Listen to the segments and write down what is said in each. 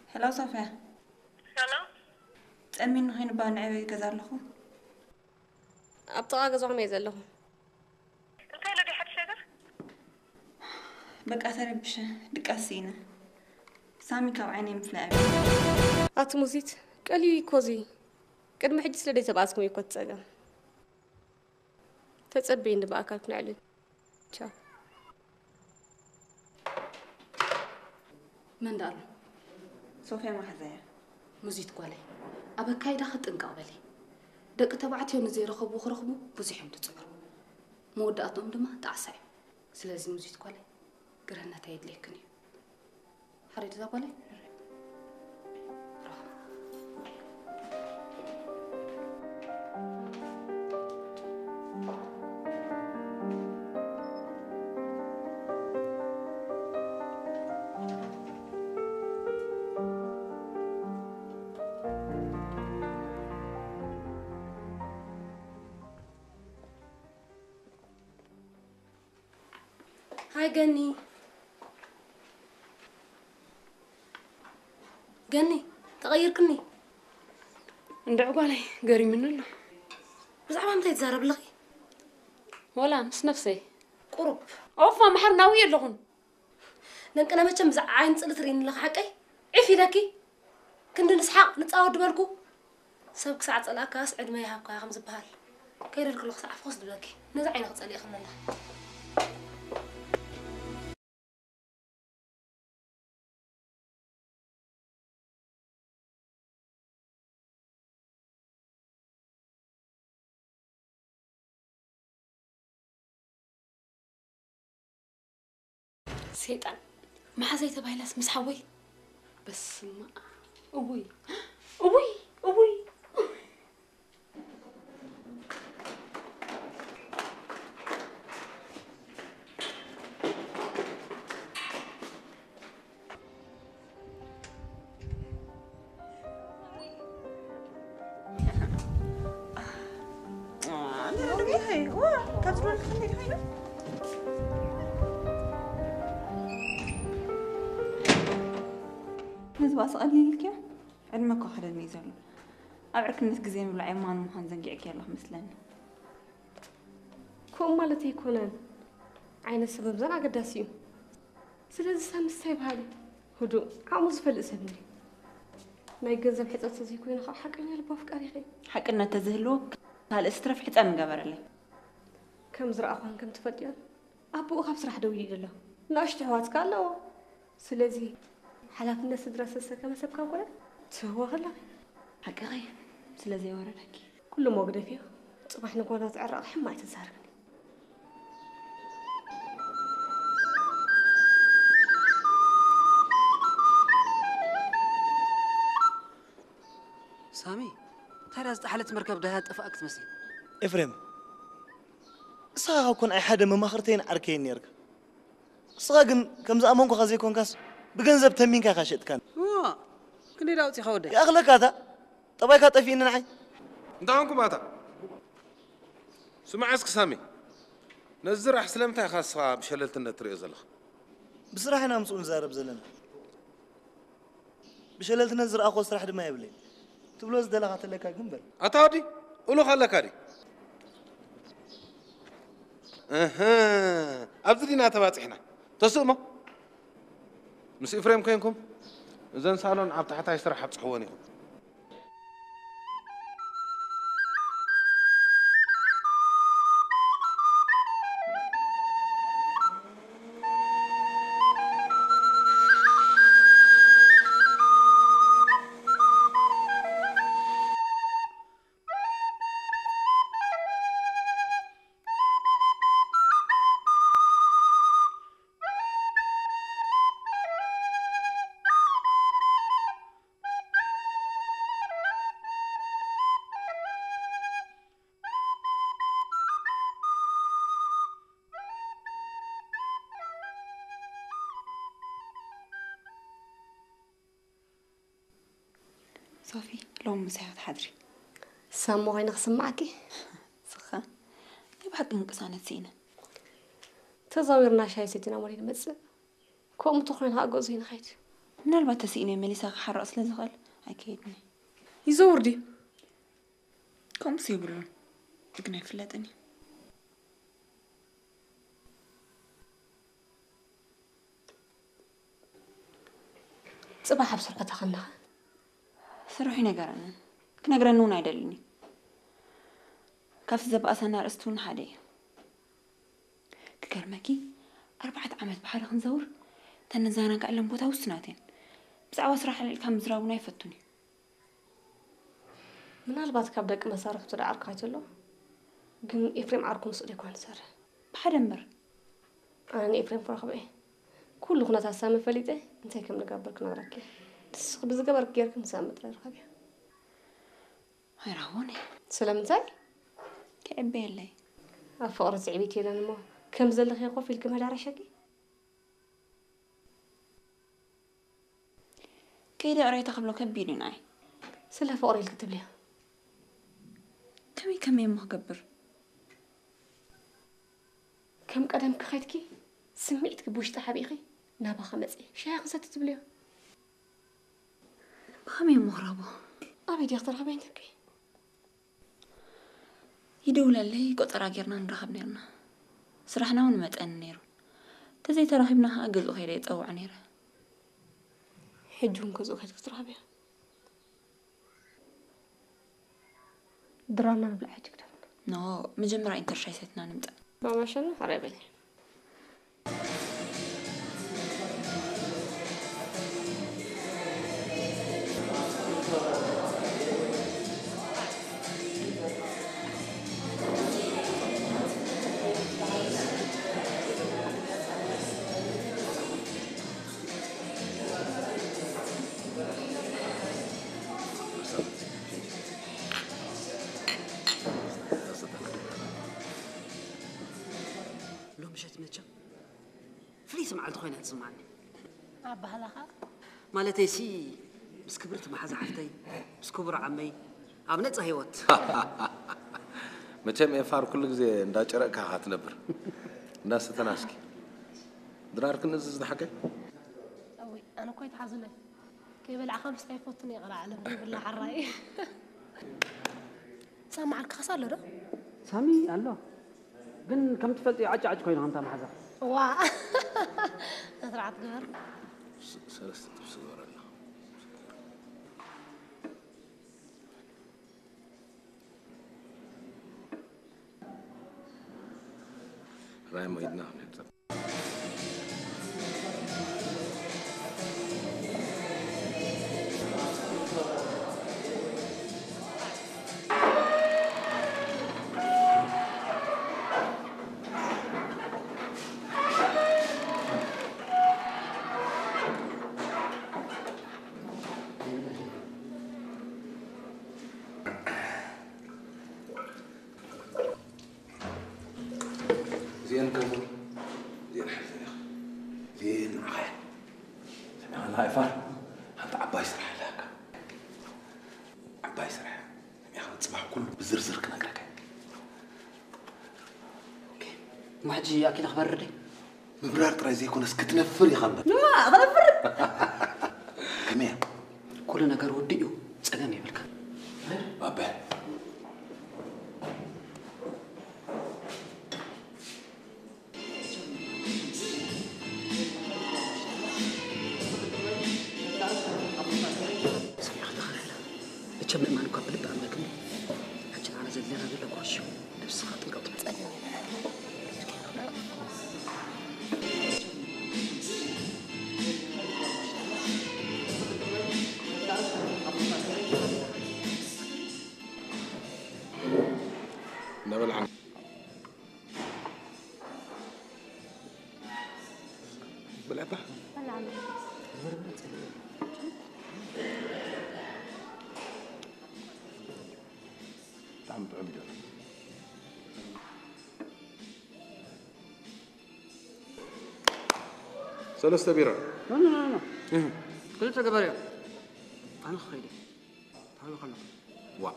هلا صفا هلا تأمين خين بان عيبي كذا لخو أبطأ جزء ما يزله انت لدي حد شجر بقى تربش دقاسينا سامي كاو عيني مفلعب أتموزيت قال لي كوزي قد ما حجز لدي تبعسكم يكون تسجل تتصبين بقى كلكم عليه تشاو من دار صوفيا ما حزايا مزيت قالي أبا كايدا خط انقابلي دق تبعتي نزي رخبو بزحم تصبر موداتهم دما تعسى سلازم مزيت قالي قرنا تايد ليكني حريت ذا قالي هاي جني تغير كني ندعو علي قري من الله بس عم تيتزارب لغي ولا مس نفسي قرب اوفا محر ناوي لغن لانك انا مچم عين صلترين لغ حقي عفي لكي كند نسحق نتصاود بالكو سبك ساعه صلاكا سعد ما يهابكا خمس بحال كيرل كل ساعه فوس دبلكي نزع عينك تصلي خلنا الله سيطان ما حزيت بايلاس مس حوي بس ما اوي اوي اوي هاي وا كاترون خليك هاي نزباس قليل كيا علمك واحد الميزان أبعرك الناس جزيم بالعين ما نمهن زنجيك يلا مثلاً كم مالتي يكونن عين السبب زنا قداسيو سلازي سامساي بهالي هدوء عموز فلسفني ما يجنزب حتى تزي كوين خا حقني لبا فكاري خي حقنا تزهلوك هالإسترف حتى نجبر لي كم زرع أخوان كم تفديان أبو أخاف سرح دوي له ناشت حوات قالوا سلازي حلاف الناس دراسة كما سبكا ولا تهوى غلا حقي سلازي وردك كل ما قد فيه صباح نقول تعرق حما يتزارني سامي ترى حالة مركب دهات أفاكت مسي إفريم صاغ كون أي حدا مماخرتين أركين يرك صاغن كم زأمونكو خزي كون كاس بجنزب تمين كخشيت كان كني راوتي خودة يا أغلى كذا طبعا كاتفين نعي انت عنكم ماتا سمع عسك سامي نزر أحسلمتها خاصة بشللت النتري زلخ بصراحة أنا مسؤول زارب زلنا بشللت نزر أخو صراحة ما يبلي تبلوز دلغات لك جنبل أتادي قولوا خلك هذه أها أبدينا تباتحنا تسمع مس إفريم كينكم إذا سالون عبد حتى يسرح بصحواني صافي لو مساعد حدري سامو غير نخصم معكي سخا يبحق انقصانة سينا تزاورنا شاي ستنا مريد مزل كوم تخرين هاقو زين خيت ምናልባት ተሲእነ መሊሳ ክሓረቕ ስለ ዝኽእል ኣይከይድኒ يزور دي ከምኡስ ይብሉን ግን ኣይፍለጥን ፅባሕ ኣብ ስርሖታ ኸናኸ ስርሑ ይነገረንን ክነግረኒ እውን ኣይደልኒ ካብቲ ዘበኣሰና ርእስቲ እውን ሓደ እዩ ክገርመኪ 4 ዓመት ብሓደ ክንዘውር ተነዘናግዐለን ቦታ ውስናት እየን ብዛዕባ ስራሕ ልኢልካ ምዝራብ እውን ኣይፈቱን እዩ ምናልባት ካብ ደቂ መሳርሒ ትዳዓርካ ዘሎ ግን ኤፍሬም ዓርኩ ምስኡ ደይኮን ዝሰርሕ ብሓደ እምበር ኣነ ንኤፍሬም ክረኽበ እየ ኩሉ ኩነታት ሳመ ፈሊጠ እንታይ ከም ንገብር ክነግረኪ ንስኽ ብዝገበርክ ጌርክ ምሳብ ምጥረ ይርከብ እዩ ኣይረኽቦን እየ ስለምንታይ ክዕበየለይ ኣብ ፍቕሪ ዝዕቢት የለን እሞ ከም ዘለኸ ኮፍ ኢልክ መዳረሸኪ ከይደ ዕረይታ ክብሎ ከቢድ እዩ ንዓይ ስለ ፍቕሪ ኢልክ ትብልያ ከመይ እሞ ክገብር ከም ቀደም ክኸይድኪ ስምዒትክ ብውሽጢ ሓቢእኺ ናባኸ መፅእ ሻያ ክንሰቲ ትብልዮ ብኸመይ እሞ ክረኽቦ ኣበይ ዲያ ክትረኽበይ እንትርኪ ይደውለለይ ቆጠራ ጌርና ንረኸብ ነርና ስራሕና እውን መጠን ነይሩ ተዘይተራኺብና ከዓ ገዝኡ ከይደ ይፀውዕ ነይረ ሕጂ እውን ገዝኡ ከይድ ክትረኽብያ ድራና ምብላዕ ሕጂ ክደር ኖ መጀመርያ ኢንተርሻይ ሰትና ንምጣ ባማሸኑ ሓረበል فليس مع الدخول تسمعني أبهلها مالتي سي بس كبرت مع زحفتي بس كبر عمي عم هيوت متى ما فار كل جزء نداج رأك هاتنبر الناس تناسكي درارك نزز ضحكة أوي أنا كويت حزنة كيف العقام سيفوتني غير على بالله عالرأي سامعك خسر له سامي الله قن كم تفلتي عج كوين غنتا محزا وا نزرعت قبر سلست بصور الله راي ما يدنا نحن زين كمل زين حزن زين عين سمع الله يفار انت عباي سرح لك عباي سرح يا اخي تصبح كله بزرزر كنقرك اوكي ما حجي اكيد اخبر لي مبرار ترى زي يكون اسكت نفر يا خنبر لا غنفر كمين كل نجار وديو صدام يبلك بابا كم ما نقبل بأمكن حتى على زلنا هذا الكوشيو نفس خاطر القطع نبل عن بلعبة تعمل عمجة ثلاثة بيرة لا كل تقبل أنا خيري هذا خلنا وا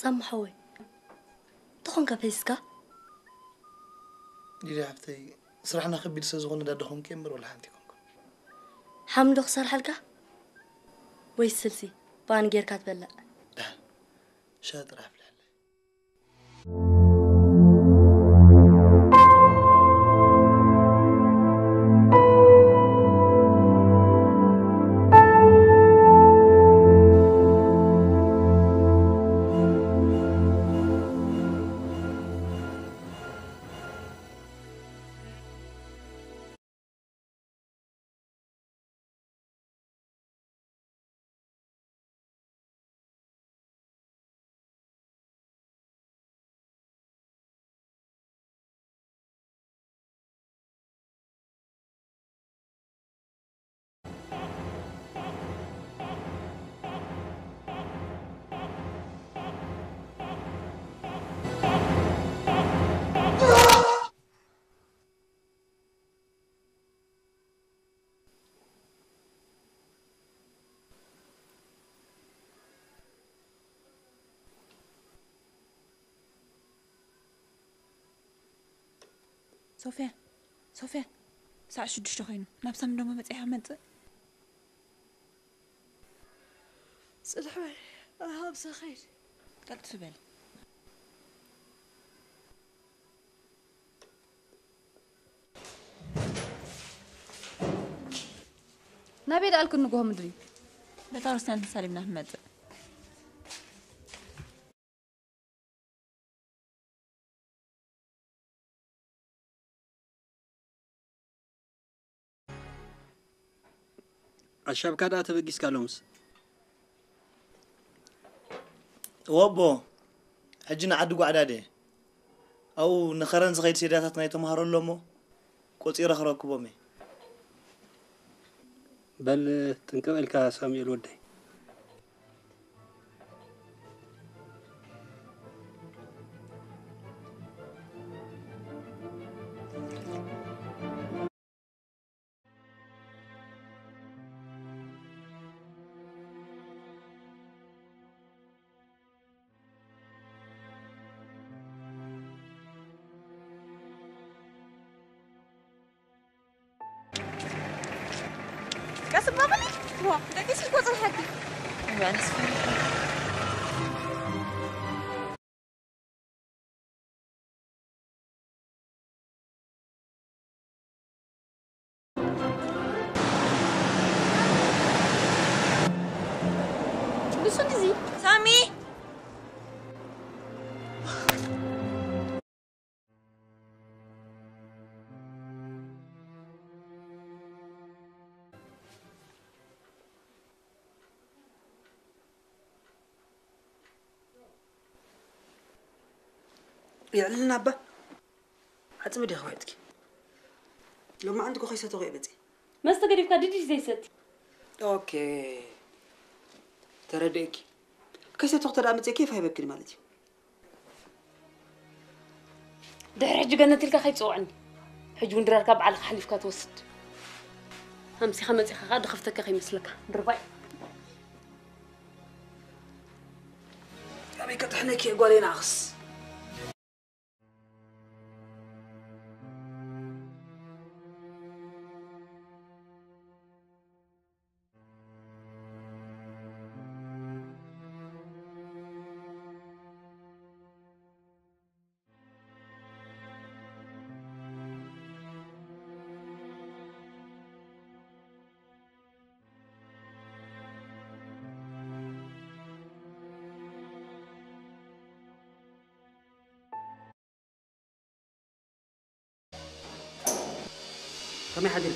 سامحوي تخون كافيسكا دي حبتي صراحة خبي سزغون دادهم كمبر ولا حنتي كونكم حمد خسر حلقة ويسلسي بان غير كاتبلا لا شاطر حفلة صوفيا ساعة شدشت خينو نابسا من دوما متعيها منطق صلحوي هابس خير قلت في بالي نبي قالك نقوم مدري بتعرفين سالمنا منطق الشاب كذا تبقيس كلامس وابو حجنا عدو عدادي او نخرن زغيد سيداتنا يتمهروا لهم قصيره خركبومي بل تنقبل كسامي الودي قاسم ما بلي هو ده كيس الكوز الحدي وانا اسفه شو دي سامي يعلن أبا أتمدي خواتك لو ما عندك خيسة غيبتي ما استقريب كاديدي زي ستي أوكي ترديك كيسة تختار عمتي كيف هاي بكري مالتي دحر جوجنا تلك خيط صوعني حج وندرك على خليف كاتوسد همسي خمسي خاد خفتك خي مسلك درباي أبي كتحنك يا قولي ناقص كم يحدين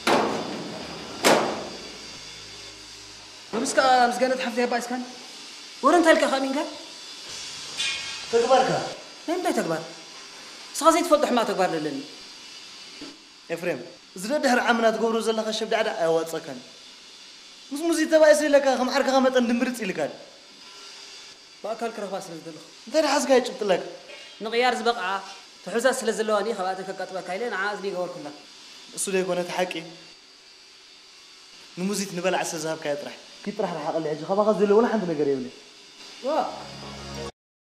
مسكا مسكانة حفظها بايس كان ورنت هلك خامين كان تكبرك نعم ده تكبر صازيت فضح ما تكبر للني افريم زرد دهر عمنا تقبروا زلا خشب دعدا ايواتسكن مزي تبايس لك خم حركه خمت اندمرت لك باكل كرفاس لزدلخ انت حاسك يجبط لك نغيار زبقعه تحوزاس لزلواني خباتك كقطبه كايلين عازني غور كلها እሱ ላይ ኮነ ተሐቂ ንሙዚት ንበልዓ ሰዛብ ካይጥራሕ ይጥራሕ ረሓ ቀለ ሕጂ ኸባኸ ዘሎ ወላ ሓንቲ ነገር የብለ ዋ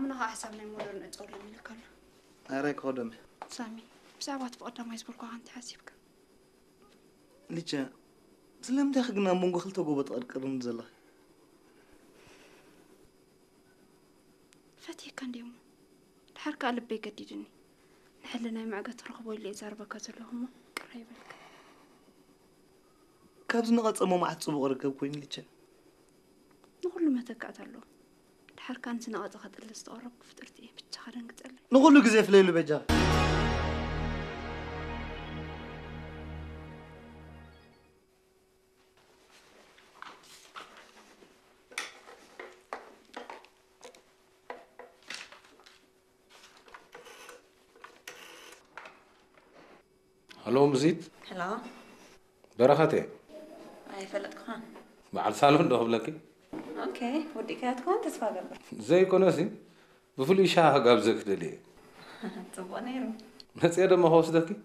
عمنا حسابنا يمولون نتقول لنا كله أراك قدم سامي بساعات بقدام يسبركوا عن تحسيبك ليش سلام تاخذنا مونغو خلتو قوبت أركرن زلا فتي كان ديمو الحركة قلبي جديدني نحلنا معك ترغبوا اللي زاربك زلهم قريب لك كابز نقص أمو ما حتصبغ ركب كوين ليش نقول ما تكعت له الحركة أنت نقص أخذ اللي استقرب فترتي بتشخرن قتل نقول له كذا في ليلة بجا هلو مزيد هلا بركتي أي فلتك خان مع الصالون ده بلكي أوكي ودي كانت كون تسفى قبل زي كونسي بفلي شاها قابزك دلي تبغى نيرو نسيت ما هو صدقي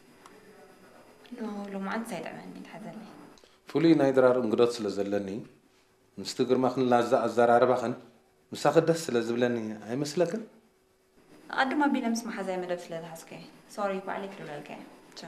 لو ما عاد سيد عماني تحزني فلي نايدرار انقدت سلازلني مستقر ما خن لازع الزرار بخن مساخد دس سلازبلني أي مسلكن قد ما بيلمس ما حزاي مدف للحسكي سوري بعليك لولا الكي تشا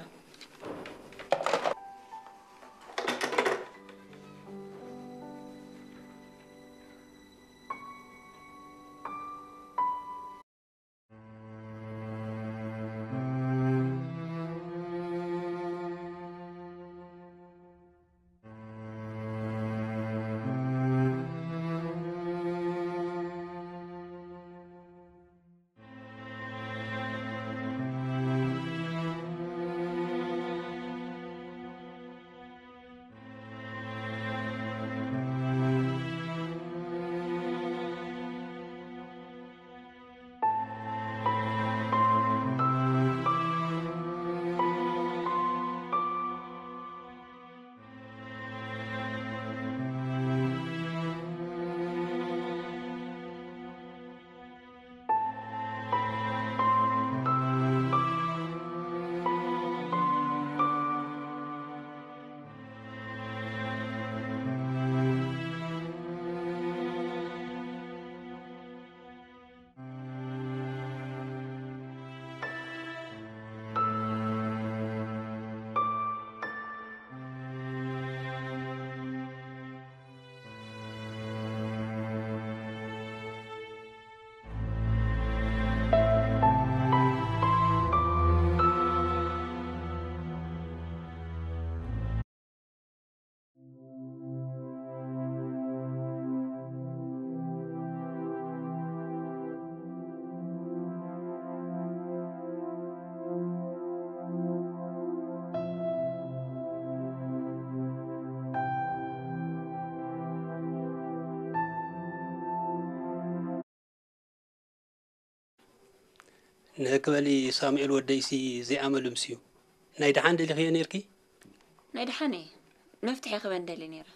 نهكبلي سامعيل وديسي زي عمل مسيو نايد حان دلي خيا نيركي نايد حاني مفتحي خبان دلي نيرا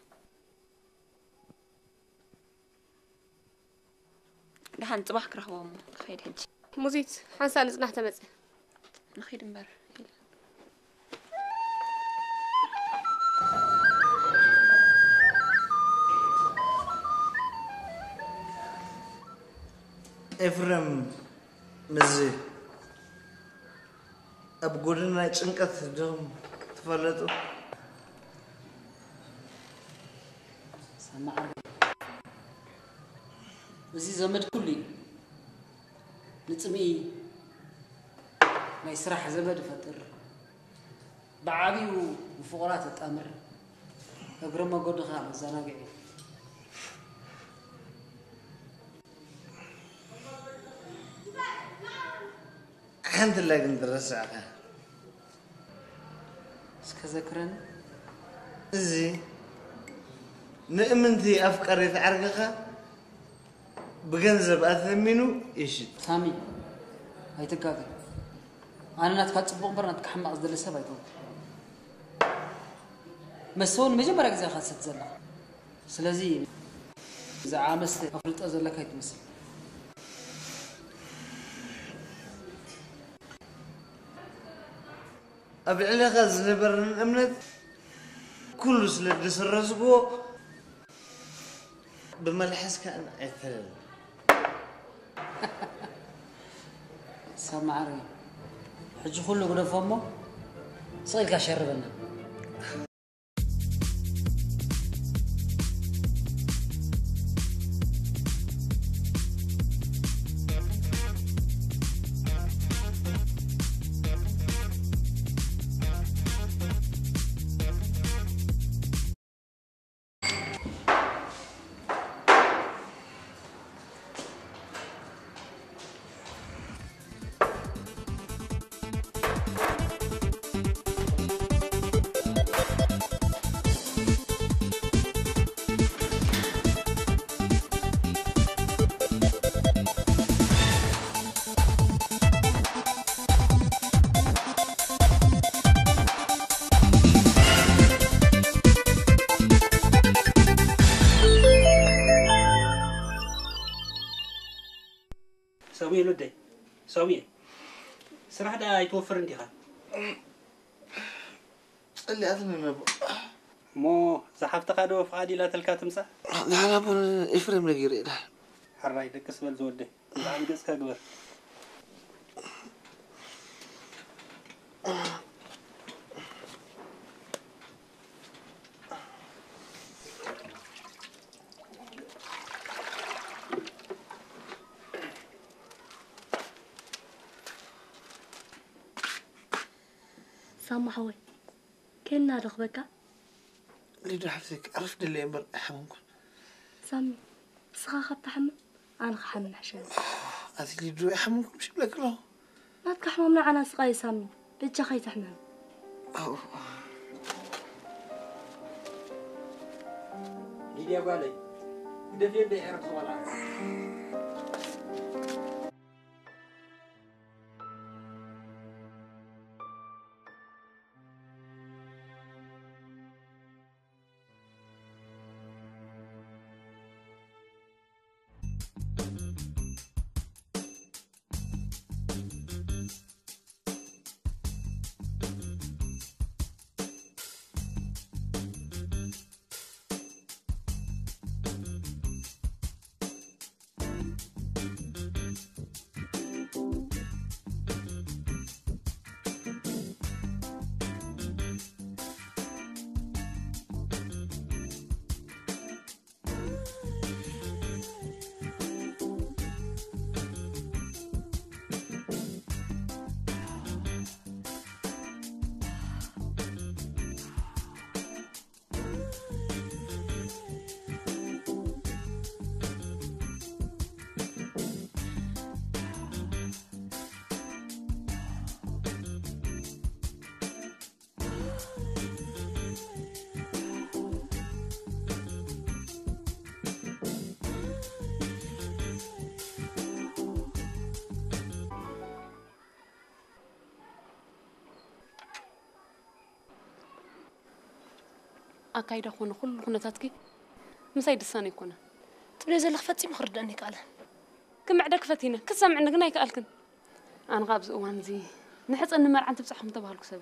دحان صباح كرهوا أمو خير هجي موزيت حنسى نزنح تمزح نخير مبر إفرم مزي أبغولنا چنقت دم تفلتو سمع وزي زمد كلي نتمي ما يسرح زمد فتر بعابي وفقرات التأمر أقرب ما قد خال زناقعي الحمد لله كنت رسعها سكذكرن زي نأمنتي أفكاري تعرقها بجنزب أثمنه إيش سامي هاي تكاكي أنا نتكات صبغ برا نتكحمل أصدر السبعة يتوب مسون مجمرك زي خاصة زلا سلازي إذا عامست أفلت أزلك هاي تمثل أبي علاقة زنبر الأمنت كل سلد سرزقو بملحس كان عثل سامعري حج كله قد فمه صيلك شربنا سامي لودي سامي سرح دا يتوفر انتي خان اللي أذن نبو مو زحفت قادو فقادي لا تلكا تمسح لا لا بون إفرم نجيري لا حراي دكس بل زودي عم قص كبر سامحوي كنا رغبك ليدو حفتك عرفت اللي ينبر أحممكم سامي سخاخة تحمل أنا خحمل عشان هذه ليدو أحممكم شو لك له ما تكحممنا على سقاي سامي ليش خي تحمل ليدي أبالي دفي يدي عرف ولا أكيد أخونا كل خناتك مسايد السنة يكونه تبلي زي لخفتي مخردني قال كم عندك فتينا كسام عندك نايك قالكن أنا غابز أوان زي نحس أن مرعان تبصحهم تبهالك سبب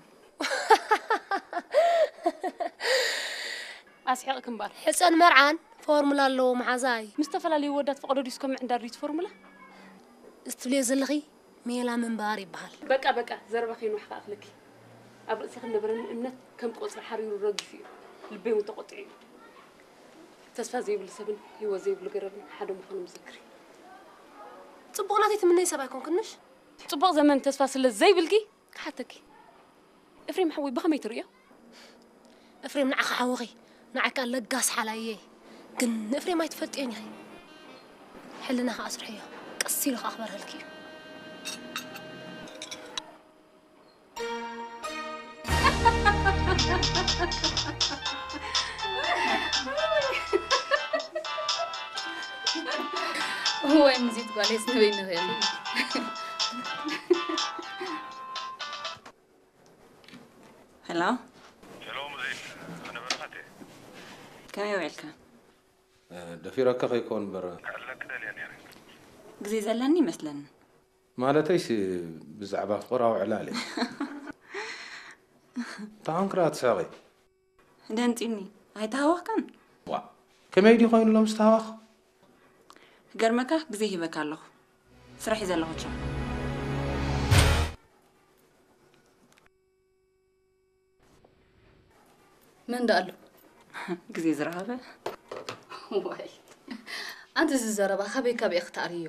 أسحقكم بار حسن مرعان فورمولا لو معزاي مستفلا لي ودات فقدوا ديسكم عند الريت فورمولا استبلي زلغي ميلا من باري بحال بقى زربخي نوح أخلك أبرأسي خلنا برن إمنت كم قصر حرير الرد فيه البي متقطعين تسفى زي بالسبن هو زي بالقربن حدا مخنا مذكري صبغناتي تمني سبا يكون كنش صبغ زمان تسفى سل زي بالقي حتكي افريم حوي بخمي تريا افريم نعخ حوغي نعك لقاس حلايه كن افريم ما يتفتين هاي حلنا خاسرحيه قصي لك اخبار هلكي هو نزيد قالي سنوي نغير هلا سلام زين أنا برحتي كم يوعلك دفيرك كيف يكون برا لك دليل يعني قزي زلني مثلا مالتيش بزعبة قرا وعلالي طعم كرات ساغي دنتيني هاي تهوخ كان وا كم يدي خوين لهم استهواخ قرمكا قزي هبك الله سرحي زلها تشا من دقلو قزي زرابة واي أنت زرابة خبي كبي اختاريو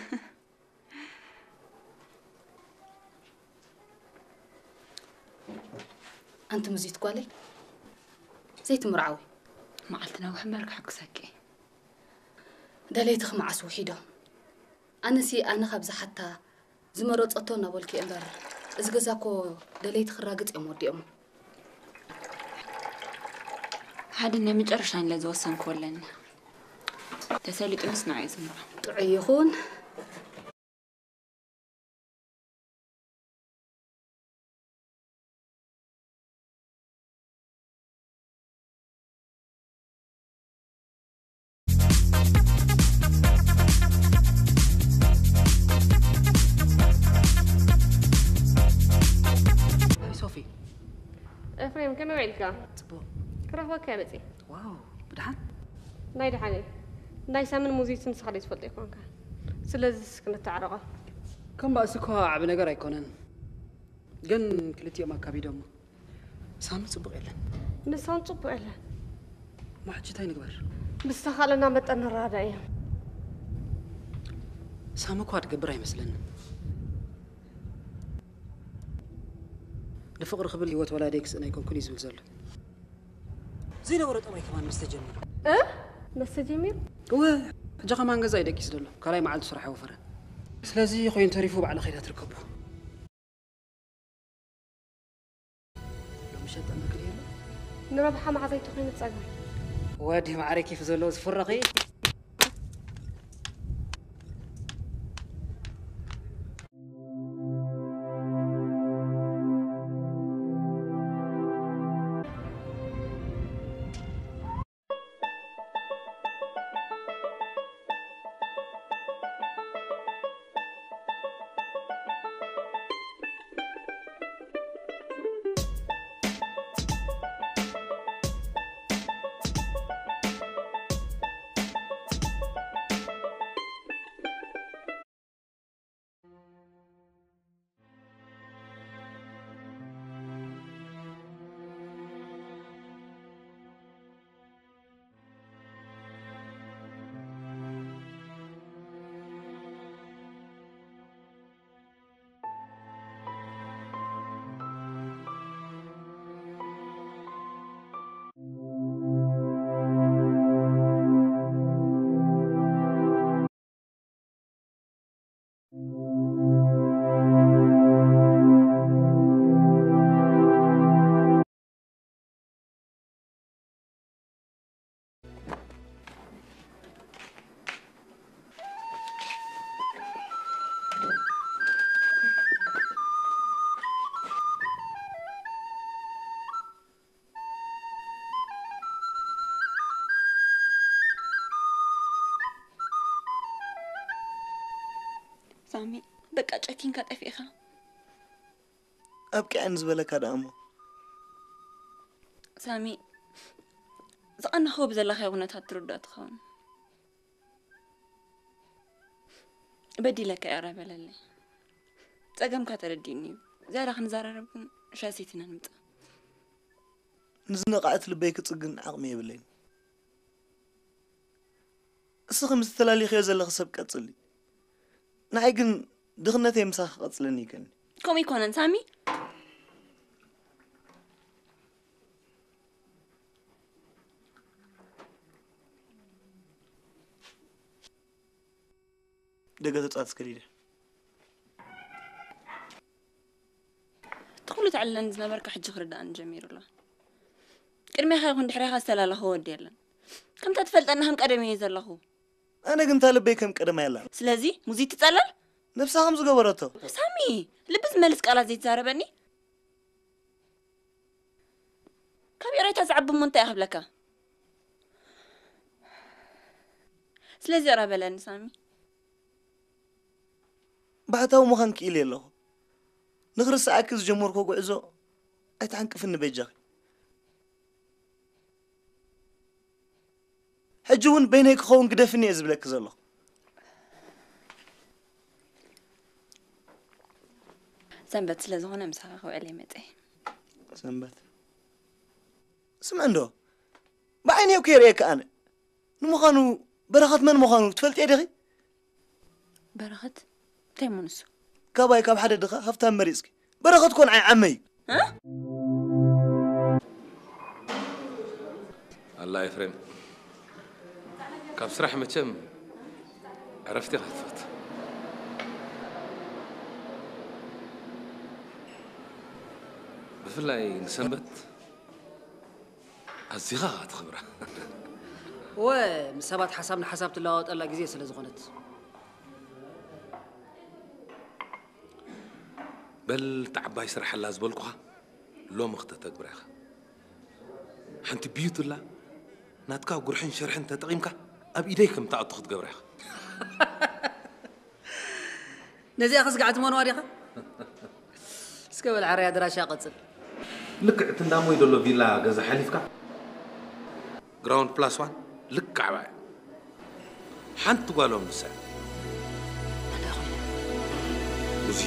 أنت مزيت قالي زيت مرعوي ما قلتنا وحمرك حق سكي دليتخ مع سوحيدو أنا خبز حتى زمرت أطونا بولكي إمبر إذا جزاكو دليتخ راجت أمودي أمو هذا النمج أرشان لازوسن كلن تسالك نصنع يا زمرة تعيخون صوفي افريم كم وعدك صبو كره وكابتي واو بدحان ناي دحاني ناي سامن موزيت نسخلي تفضل يكون كان سلازس كنا تعرقه كم بأسكوا عب نجار يكونن جن كلتي ما كبيدهم سام صبغ إله نسان صبو إله ما حد شتاي نقبر بستخلنا متأن الرادية سام كواد قبره مثلاً نفقر خبر هوت ولا ديكس أنا يكون كل يزول زل زين ورد أمي كمان مستجمر مستجمر هو جاك ما نجزاي ديكس دلله كلاي ما عاد صراحة وفرة سلازي خوين تعرفوا على خيرات ركبوا لو مشيت أنا كريم نربحها مع زيت خين تصغر وادي معري كيف زلوز فرقي سامي بقى ጨኪን ካጠፊኻ أبكي عن زبالك هذا أمو سامي زقنا خوب زلخ يغنتها تردات خون بدي لك يا رب لله تقام كاترديني زارخ نزارربكم شاسيتنا نمط نزنقعت لبيك تصقن عقمي بالليل السخم استلالي خير زلخ سبك أتصلي نعيقن دخنتي مساخ أتصلني كان كم يكونن سامي دقة تقاس كريدة تقولوا تعالى نزنا بركة حج خرد عن جميل الله كرمي خير كنت حريقة استلاله هو ديالن كم تتفلت أنهم قدمي يزلخو أنا قمت لبيك كم قدم يلا سلازي موزي تتسلل نفسها خمس قبرته سامي لبس ملس قالا زيت زاربني كبيرة تزعب بمنطقة قبلك سلازي رابلن سامي بعتها مخانك إلي الله نغرس عكس جمهورك وقعزو أتعنك في النبيجة حجون بينك خون قدفني أزبلك زلو سنبت سلازغنا مساخ وعلي متى سنبت اسمع عنده بعيني وكيريك أنا نمخانو برخت من مخانو تفلت يا دخي برخت تيمونسو كاباي كاب حدا دخا هفتان مريسك برخت كون عمي ها الله يفرم كاب سرح متشم عرفتي خطفت بفلاي نسنبت الزغاغات خبره ومسابات حسابنا حسابت الله طلع جزيه سلازغونت بل تعباي سرح الله زبلكوها لو مختتك بريخ حنت بيوت الله ناتكا قرحين شرحن تتقيمك اب ايديكم تاع تاخذ قبريخ نزي اخذ قعدت مون واريخه سكول عريا دراشا قصل لك تندامو يدلو فيلا غزا حليفك جراوند بلاس 1 لك عباي حنت قالهم نسا وزيد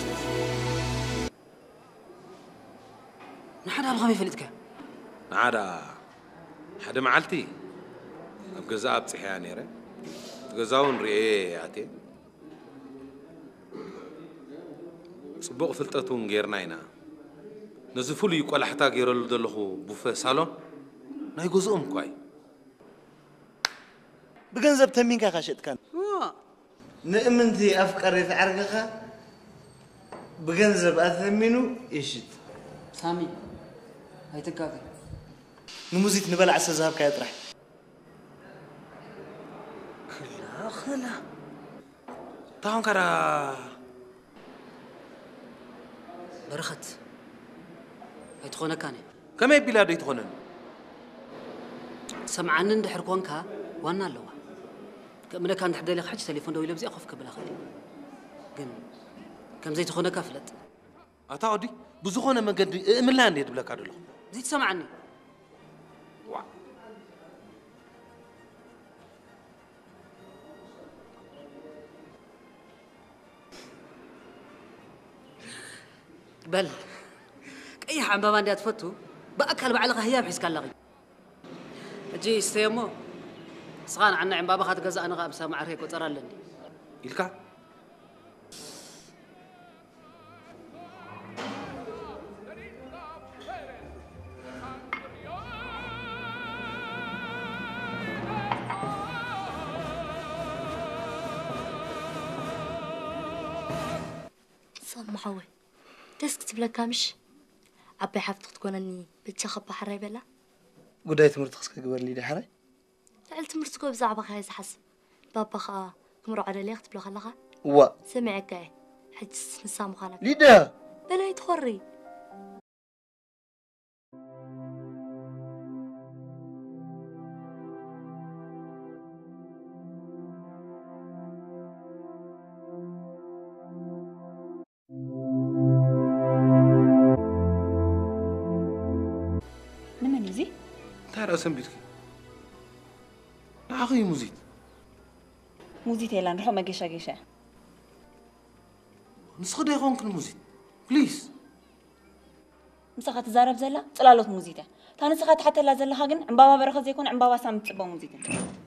نحن الغامي فلتك عادا حدا معلتي غزا بصحيا نيره غزاون رياتي صبغ فلتاتون غيرناينا نزفوا لي يقول حتى غيرلو دلخو بوفه صالون ناي غزوم كواي بجنزب تمين خاشت كان نأمنتي أفكار يتعرقها بجنزب أثمنه يشت سامي هاي تكاكي نموزيت نبلع سزاب كيطرح خلا تاون كرا برخت هاي تخونا كاني كم بلاد يتخونن سمعنا ندحر كونكا وانا لوا كمنا كان تحدى لي حاج تليفون دوي لبزي اخوف كبلا خالي كم زي تخونا كافلت اتاودي بزخونه مقد ملا ندير بلاك ادلو زي تسمعني وا بل اي حبه ما ندير تفوتو باكل بعلقه هي بحس كان لغي اجي استيمو صغان عنا عم بابا خات غزا انا غاب سامع ريك وطرالني يلكا سمعوي دسك تبلا كامش عبي حفظت تكونني بتشخب بحري بلا قداي تمرت خسك قبر لي دحري تعال مرتكو بزعبة خايز حسب بابا خا كمرو على لي اختبلو خلقها وا سمعك اي حج نسام خانك ليدا بلا يتخري نمني زي ترى سمبيتك أخي موزيت موزيت يلا نروح ما جيشة جيشة نسخد يا خونك الموزيت بليز مسخة تزارب زلا طلالوت موزيته تاني سخة حتى لا زلا هاجن عم بابا برخز يكون عم بابا سام تبا موزيته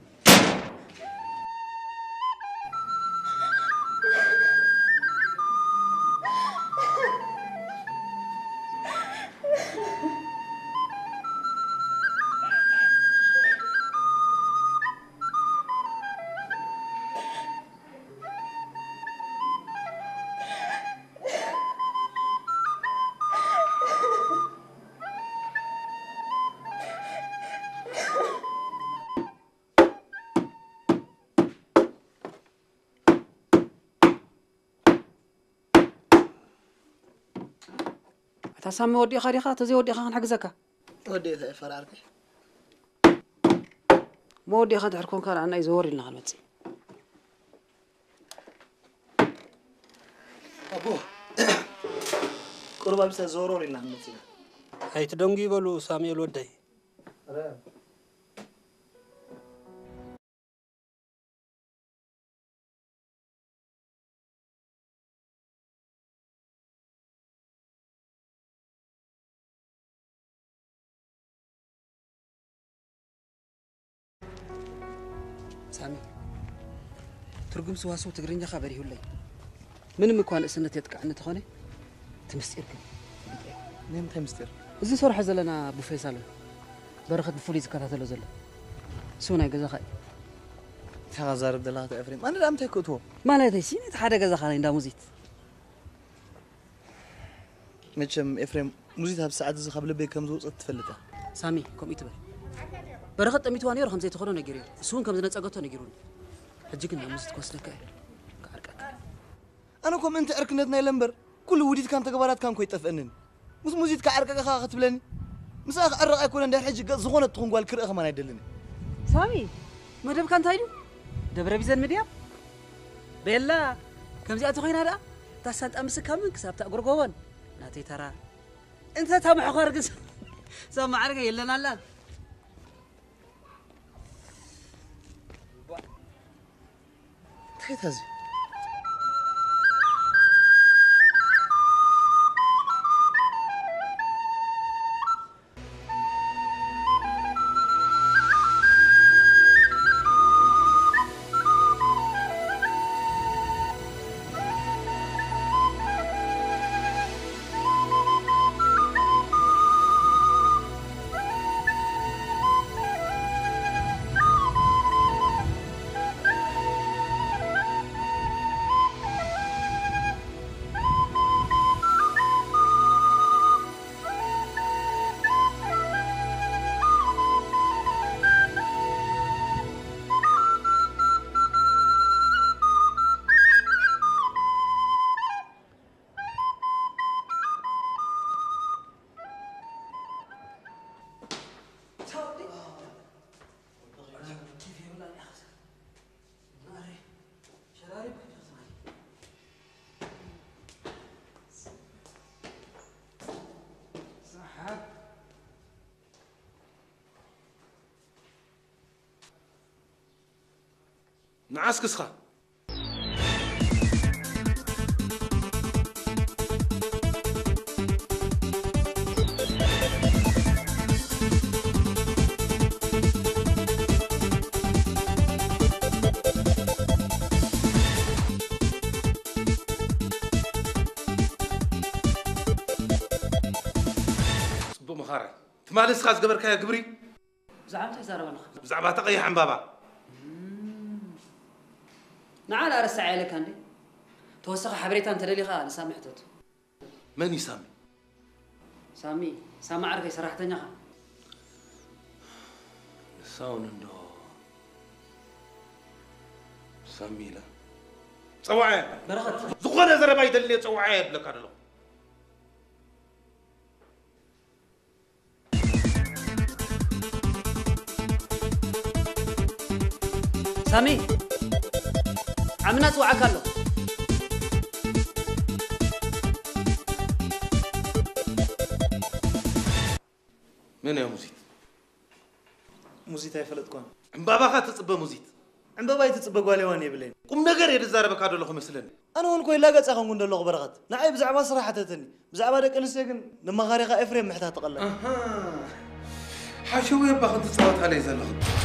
تسامي ودي خريخة تزي ودي خان حجزك ودي ذا فرارك مو ودي خد حركون كان عنا يزوري لنا غلبتي أبو قربا بس زوروري لنا غلبتي هاي تدونجي بلو سامي الودي سامي ترجم سواسو تقرينيا خبري هولي من مكان اسنت يتقع ان تخوني تمستير كن نيم تمستير زي صراحه زلنا ابو فيصل برخت بفوليس كاتاتلو زله سونا غزا خاي تغازرب دلات افريم انا دام تكوتو مالتي سيني تحدا غزا خاي ندا موزيت مچم افريم موزيت هب ساعات زخ قبل بكم زوص تفلته سامي كم يتبل برخت اميتواني رخم زي تخونو نغيري سون كم زنصقتو نغيرون حجكنا موزيت كوسلك انا كم انت اركنتنا لمبر كل وديت كان تقبرات كان كو يطفئنن مس موزيت كعرقك خا ختبلني مساخ ارق يكون اندر حج زغونه تكون قال كرخ ما يدلني سامي مدب كان تايدو دبر بيزن مديا بيلا كم زي اتخينا دا تاسات امس كم كسبت اغرغون ناتي ترى انت تامع خارج سامع عرق يلنا لا تخيت هذه نعاس كسخة صبو مخارع تمالس خاص قبرك يا قبري زعمت زاربنا زعبا تقيح عن بابا نعال ارسع عليك عندي توسخ حبريتان تدلي خا سامحتت من يسامي سامي سامع عرفي صراحتني خا ساون اندو سامي لا صوعي برخت زخونه زربا يدلي صوعي بلك هذا سامي عمنا توعك له من يا موزيت موزيت يفلطكم عم بابا تصبى موزيت عم بابا يتصبى قالوان يبلين قم نغير يزاربك هذا لكم مثلني انا هون كوي لا قص اخون دلو برغت نعي بزعبا صراحه تتني بزعبا دق انسيغن لما غاريخه افريم محتا تقلل اها حاشو يبا خد تصوت عليه زلخ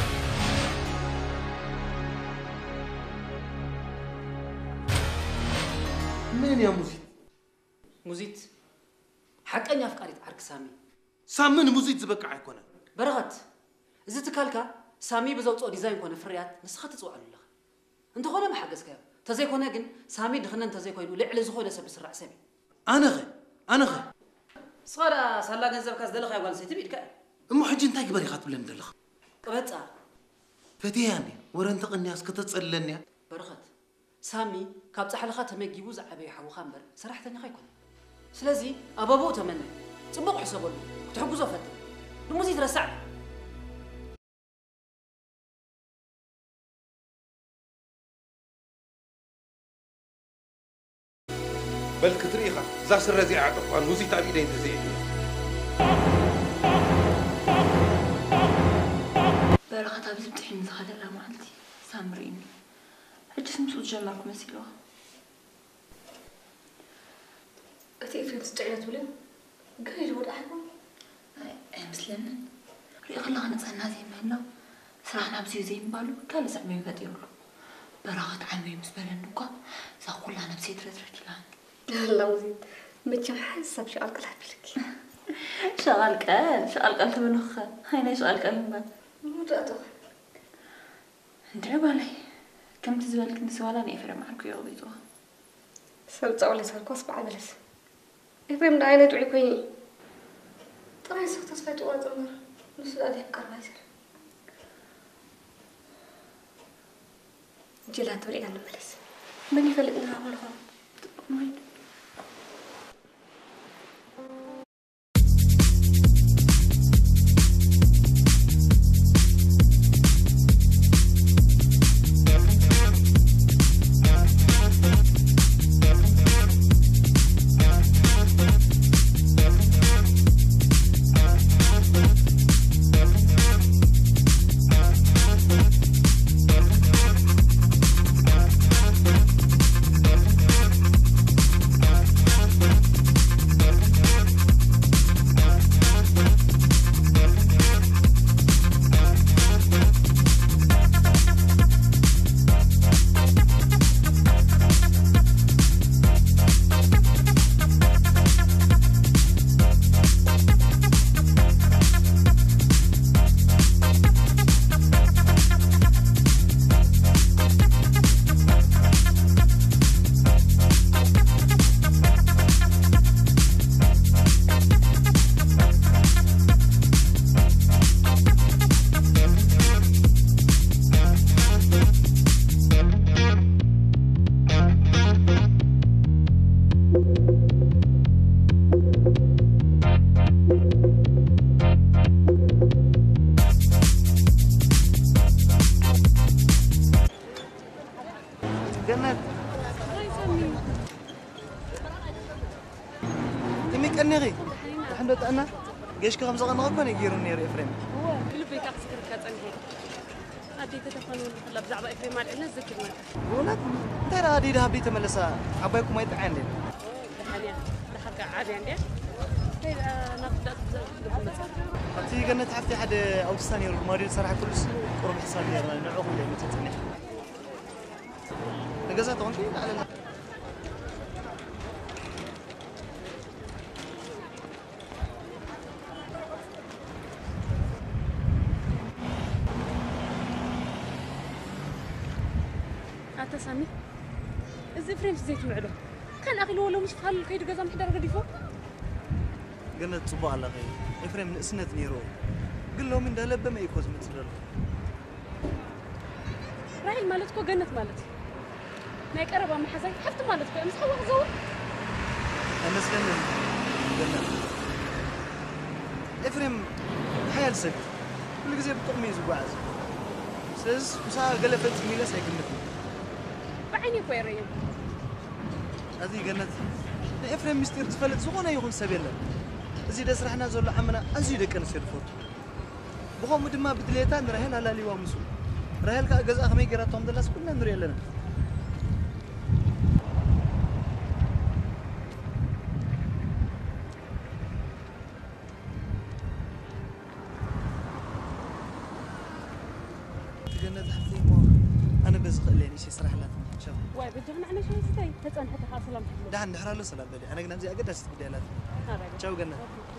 من يا موزيت موزيت حقني افكاري عرك سامي موزيت زبقع يكون برغت اذا تكالكا سامي بزوصو ديزاين كونه فريات نسخه تصوع الله انت خونا ما حقسك تزي كونه جن سامي دخلنا انت زي كوينو لعل زخونه سب سرع سامي انا غي صغرا سلا غنزب كاس دلخ يقول سيتي بيدك امو حجي انت كبري خاطبلن دلخ قبطا فتياني ورنت قنياس كتتصلني برغت سامي كاب صحلخه تمجيبو زعبي حو خمبر سرحتني خيكون سلازي ابابو تمنى صبق حسبوا تحجزوا فت الموزيت رسع بل كتريخه زاس الرزيع عطقان موزيت ابي دين تزيد برخت ابي بتحين زخدر مالتي سامرين حج سمسو جمركم مسيلوها أتي في تستعينات ولا قايل ولا حاجة مثلنا ريق الله نصحنا زي ما هلا سرحنا بزي زي مبالو كان زعمي فديرلو براغت عمي مسبلنكو زاقولا نفسي ترترت لان لا وزيد متشم حسب شغال قلب لك شغال قال تبنخ هاي شغال قال ما مداتو ندري بالي كم تزبلك نسوالا نيفر معك يغبيتو سلطة ولا سالكوس بعبلس إفريم داينة تعي كويني طبعا سوف تصفيت وقت عمر نسو دادي هكار بايزر جلات بريئة نملس من يفلق نرى والغام مايد أنا جيش كم زغنا غبنا يجيرون نير إفريم. هو كل بيت أقصر كاتنجي. هذه تتفنون لا بزعبة إفريم على الناس ذكرنا. ولا ترى هذه ده بيت ملسا عبايكم ما يتعندي. دحنيا دحك عادي عندي. هي نقدر أنتي قلنا تعرفي حد أو تستني الماريل صراحة كلش قرب حسابي أنا نعوق اللي متتني. نجازات وانتي على سامي إزاي فريم زيت معلو كان أخي لو مش فهل كيد جزام حدا رديفو قلنا تصبوا على غير إفريم من سنة نيرو قل له من ده لبى ما يكوز مثل راهي مالتكو جنة مالتي نايك أربعة محزين حفت مالتكو أمس حوا زور أمس قلنا إفريم حيال سك كل جزء بتقميز وبعز سز مسا قلفت ميلا سيقلفني بعيني كويرين هذه قالت إفريم مستير تفلت زغنا يغون سبيلا زي دس رحنا زول عمنا أزيد كان سير فوت بقوم مدما بدليتان رهيل على لي وامسو رهيل كأجز أخمي قراتهم دلاس كلنا نري لنا تجند حفظي مو أنا بزغ لين شيء صراحة لا شوف واي بدهم معنا شيء ستي تتأن حتى حاصل ده عند حرالو سلام بدي أنا قلنا زي أقدر استبدي لات شو قلنا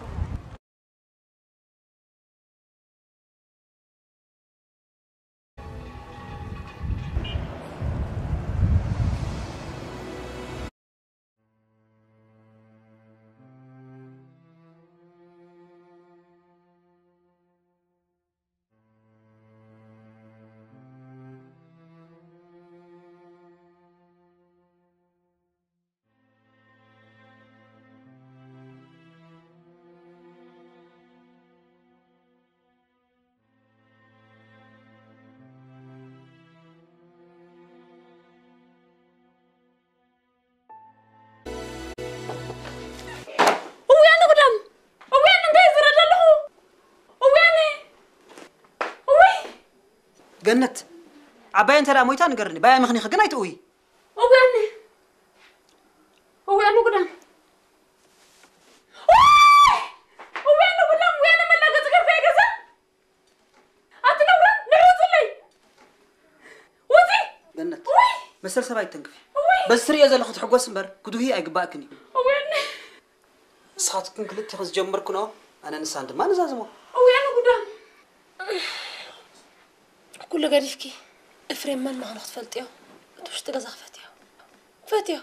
جنت عباية أنت لا مويتان قرني بايا مخني خجنا يتوي هو يعني قدام هو يعني قدام وين ما لاقت غير في جزا أتنورا نعوذ جنت مسر سباي تنكفي بس ريا زلخ تحقوس مبر كدوهي أيقباكني وين سخاتكم كلت خز جمركنا أنا نساند ما نزازمه وين قدام كل قريفكي افريم من ما نخط فلتيو توش تلزخ فاتيو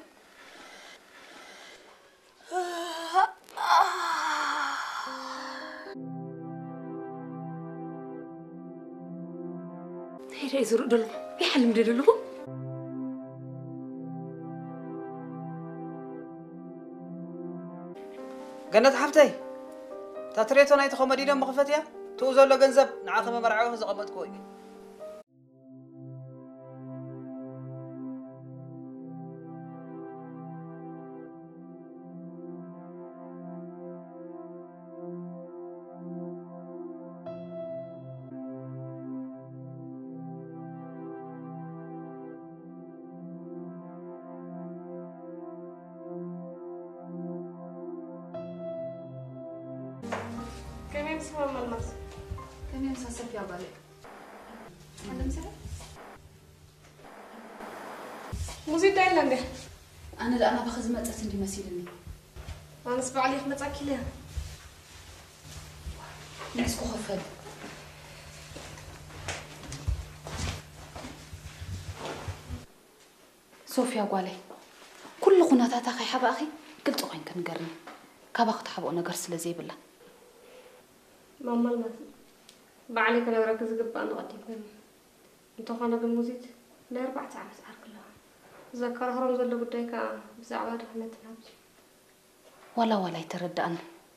هيدا يزرق دلو يحلم دلو جنت حفتي تاتريتو نايت خو مدينة مخفتيا توزو له جنزب نعاقب مرعوه زقمت كوي كمين ساسف يا بالي عندهم سنة موزيك دايل لنده أنا لا أنا بخز متأت عندي مسيلني أنا سبع عليك متأكي لها نعسكو خفل صوفيا قالي كل خناتات أخي حب أخي قلت أخين كنقرني كابخت حبو نقر سلزي بالله ماما المثل بعليك أنا ركز قبل أنا قديم أنت خانا بالموزيك لا 4 ساعات كلها ذكر هرم زل بديك بزعبة رحمة نبي ولا يتردأن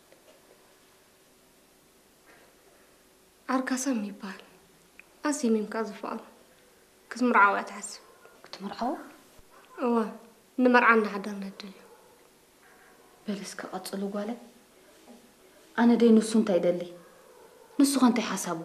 أركاسا ميبال أسي ميم كازفال كز مرعوة تحسب كنت مرعوة؟ نمرعنا حدرنا الدنيا بلسك أتصلوا قالي أنا دي نسون تايدلي نسو خانتي حسابو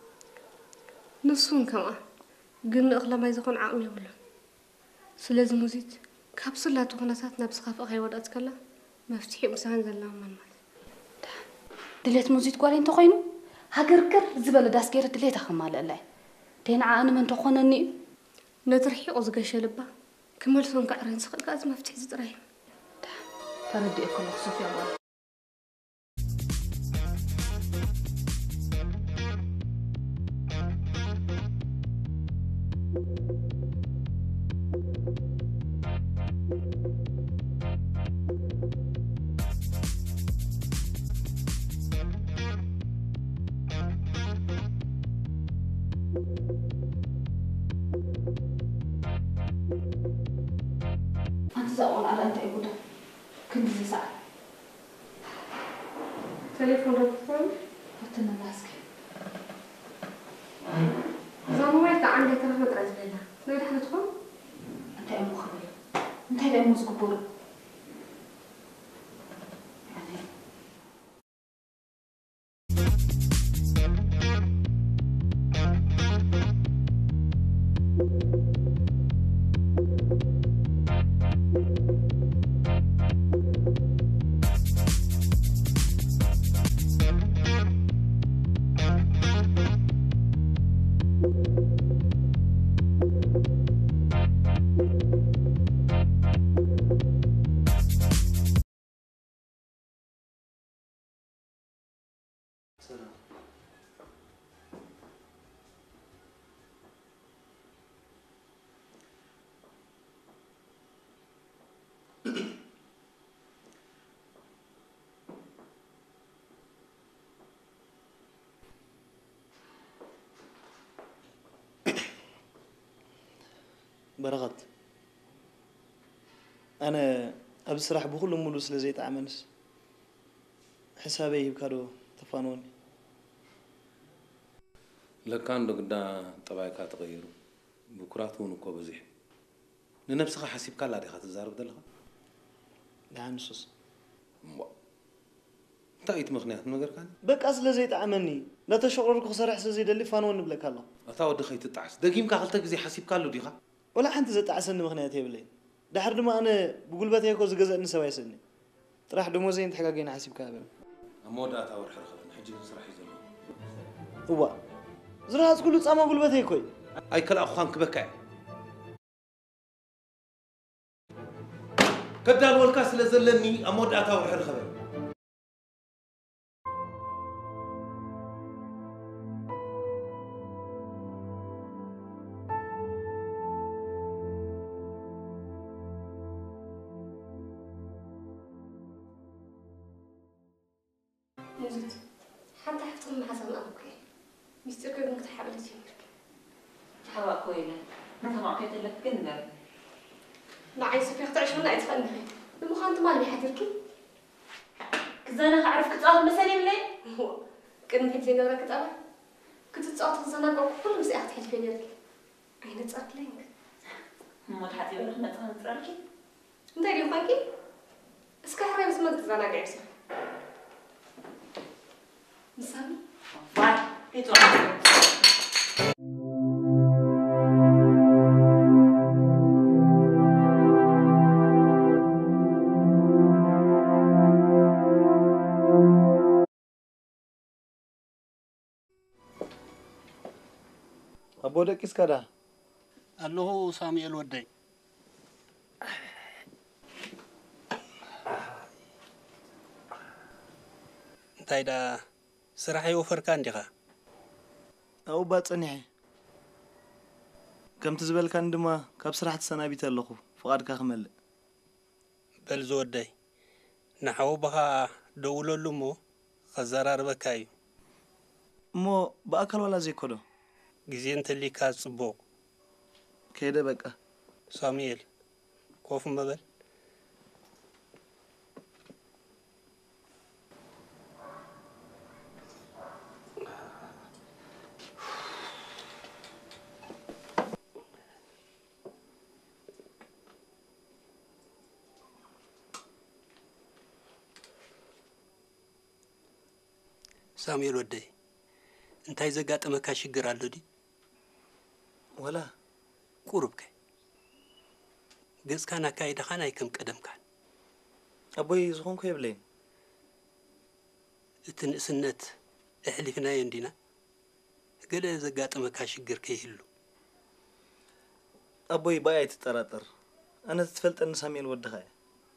نسون كما قلنا أغلى ما يزخون عقمي ولا سلاز موزيت كابسل لا تغنسات نبس خاف أخي ودأت كلا مفتحي مساهن زلام من مال دليت موزيت قالي انتو خينو هاقرقر زبالة داسكيرة دليت أخمال الله دين عانا من تخونني نترحي أزقى شلبا كمال سون كعرين سخل قاز مفتحي زدراي فردي أكل صوفيا قالي زقون على أنت إبوده كنت زي ساعة تليفون ربطان فتنا ماسك زمان ما عندك تلفون ترى زبالة لا يدخل تدخل أنت أمو خبر أنت هذا أمو زقبور برغت أنا أبصراحة بكل ملوس لزيت عمنس حسابي يبكروا تفانوني لكان لقدا طبعك تغيروا بكراتون وكوبزيح لنفسك حسيب كلا دي خاتزارب دلها لا نصص تايت مغنيات نقر كان بك أصل زيت عمني لا تشعرك خسر حس زيد اللي فانون بلك الله أتاود خيت التعس دقيم كغلتك زي حسيب كالو ديها ولا حنت زيت عسن مغنيات يبلي دحر دما أنا بقول باتي كوز جزء نسوي سني راح دمو زين تحققين حسيب كابل أمود أتاور حرخة حجي نسرح يزلو هو زرها تقول له تسامح بقول باتي كوي أي كلا أخوان كبكع كدال والكاس لزلني أمود أتاو حر خبر موزت حتى حفتهم مع زمان أوكي مستر كيف إنك تحاول تجيبك حوا كوينة ما تمام كيف لك كنر لا عايز في اختار شو نايت فني لما خانت مالي بيحكيكي كذا أنا أعرف كتاب مسالي ملي هو كنت حد لي نورك كتاب كنت تصعد خزانة كل مسي أخت حد فيني لك عين تصعد لينك ما تحتي ولا ما تخان تراركي انت اليوم خاكي اسكحري بس ما تزانا قاعد مسامي باي كيتو أبو دكيس كذا الله سامي الودي تايدا سرحي وفركان ديغا أو باتصنيحي كم تزبل كان دما كاب سرحت سنابيت اللخو فقاد كخمل بل زودي نحو بها دولو لمو خزرار بكاي مو بأكل ولا زي كده جزين تلي كاسبو كيدا بقى ساميل خوف مبل ساميل ودي انتي زقاطمك شجر አለው ዲ ولا قربك جس كان كايد خانا يكم قدم كان أبوي زخون كيف لين سنت احلفنا يندينا قال زقاطمك شجر كيهلو أبوي باي تتراتر أنا تفلت أن ساميل ودخاي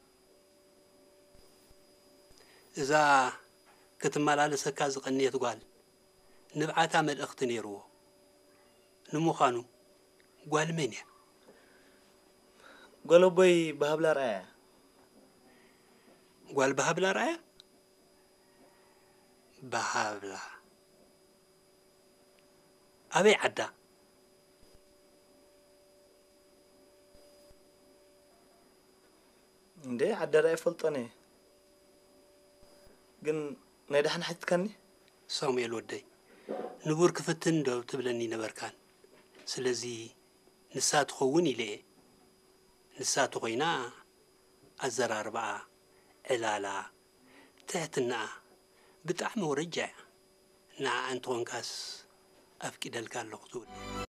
إذا كتمالالس كاز قنيت قال نبعاتا ملأخت نيرو نمخانو قال مين يا قالوا بي بهبلا رأي قال بهبلا رأي بهبلا أبي عدا ندي عدا رأي فلطاني جن نيدحن حتى كني ساميل ودي نبور كفتن دو تبلني نبركان سلزي نسات خوني ليه نسات غينا الزرار بقى إلالا تهتنا بتعمل ورجع نا أنتون كاس أفكي دلكان لغزول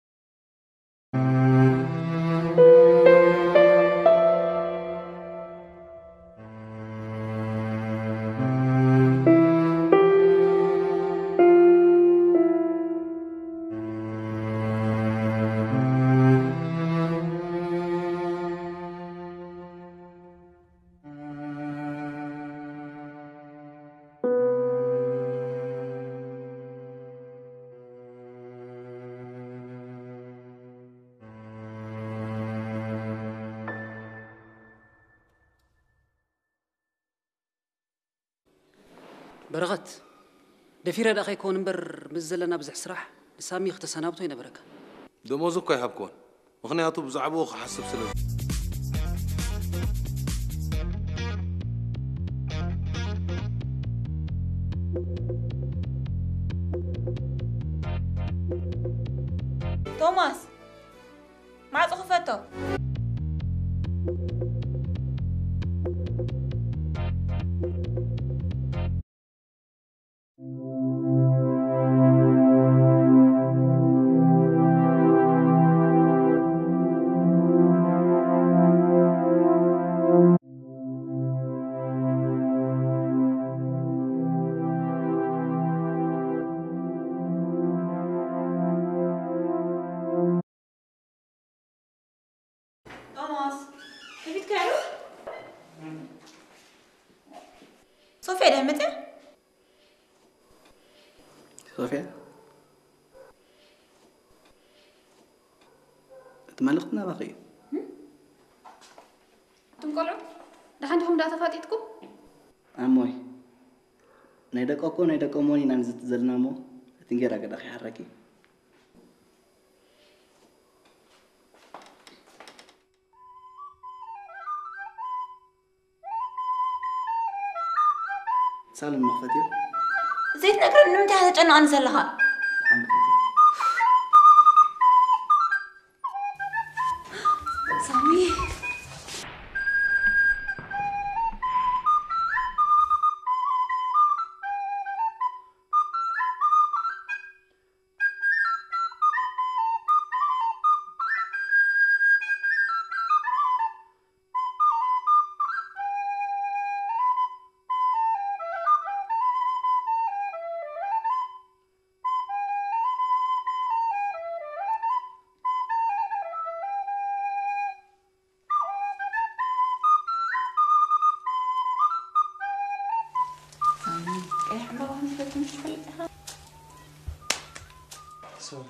برغت دفيرة دقي كون بر مزلنا بزح سراح سامي اختسنابتو ينبرك دموزك يحبكون مخنياتو بزعبو حسب سلم توماس ما صخفته كيدا متى صوفيا تملقنا باقي تنقلوا دحنتهم دا تفاتيتكم أموي نيدكوكو نيدكو موني نانزت زلنامو تنجرا كده خي حركي سالم مخفتي زيت نقرا نمتى هذا جنة أنزل لها سامي سوري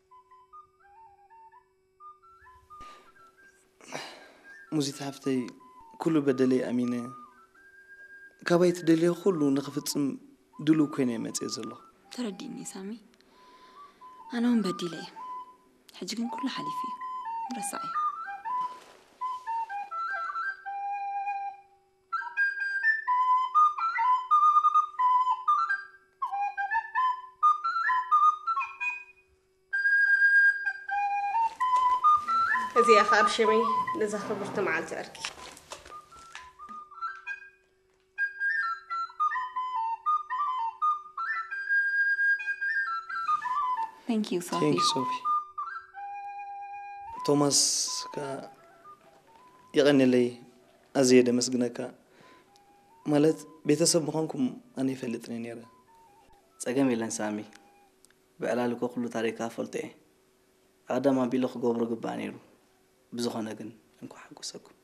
موزيت حفتي كله بدلي أمينة كابيت دلي كله نخفت دلو كيني متزلو ترديني سامي أنا مبدلة حجكن كل حليفي رسعي زي أخ أبشري لذا خبرت مع التركي Thank you, Sophie. Thank you, Sophie. توماس كا يغني لي أزيد مسجنك مالت بيتسب مخانكم أنا فلتني نيرة سأجمع لنا سامي بعلالك كله تاريخ فلتة هذا ما بيلخ جبر جبانيرو بزخانة جن إنكو حقوسكم